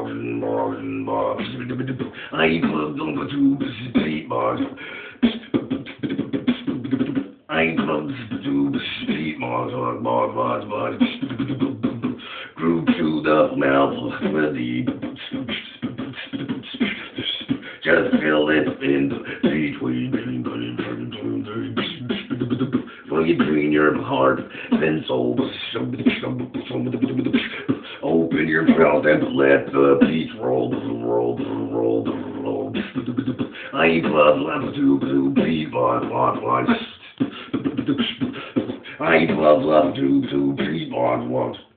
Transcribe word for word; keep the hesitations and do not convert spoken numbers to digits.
and bars and bars. I ain't plugged on the tube, beat bars. I ain't plugged the tube, beat bars, bars, bars, bars. Grew to the mouth with the just feel it in between between your heart and soul. Open your mouth and let the beats roll, roll, roll, roll. I ain't love love to to beat bars, bars, bars. I ain't love love to to beat bars, bars.